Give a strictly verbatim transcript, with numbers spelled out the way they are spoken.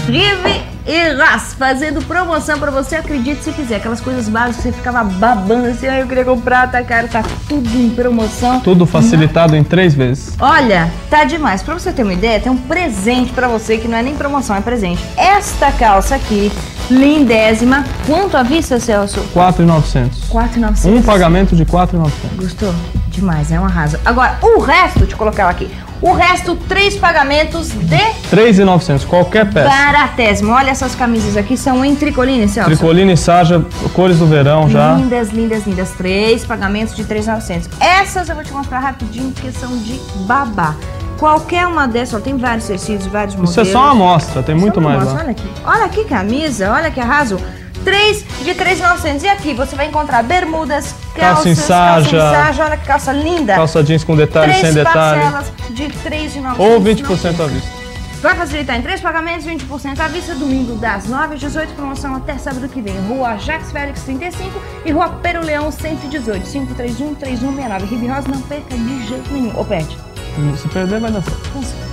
Rive e Ras, fazendo promoção pra você, acredite se quiser. Aquelas coisas básicas que você ficava babando assim, ah, eu queria comprar, tá caro, tá tudo em promoção. Tudo facilitado em três vezes. Olha, tá demais. Pra você ter uma ideia, tem um presente pra você que não é nem promoção, é presente. Esta calça aqui, lindésima. Quanto à vista, Celso? quatro mil e novecentos. quatro mil e novecentos. Um pagamento de quatro mil e novecentos. Gostou? Demais, é um arraso. Agora, o resto, deixa eu colocar ela aqui. O resto, três pagamentos de... três mil e novecentos, qualquer peça. Baratésimo. Olha essas camisas aqui, são em tricoline, Celso. Tricoline e sarja, cores do verão já. Lindas, lindas, lindas. Três pagamentos de três mil e novecentos. Essas eu vou te mostrar rapidinho, porque são de babá. Qualquer uma dessas, ó, tem vários tecidos, vários modelos. Isso é só uma amostra, tem muito mais lá. Olha aqui, olha que camisa, olha que arraso. três de três mil e novecentos. E aqui você vai encontrar bermudas, calças, calça em sarja, calça em sarja, olha que calça linda. Calça jeans com detalhe, sem detalhe. Três parcelas de três mil e novecentos. Ou vinte por cento à vista. Vai facilitar em três pagamentos, vinte por cento à vista, domingo das nove às dezoito, promoção até sábado que vem. Rua Jacques Félix trinta e cinco e Rua Pero Leão cento e dezoito, cinco três um, três um seis nove. Ribe Rosa, não perca de jeito nenhum. Ou perde. Se perder vai dar certo.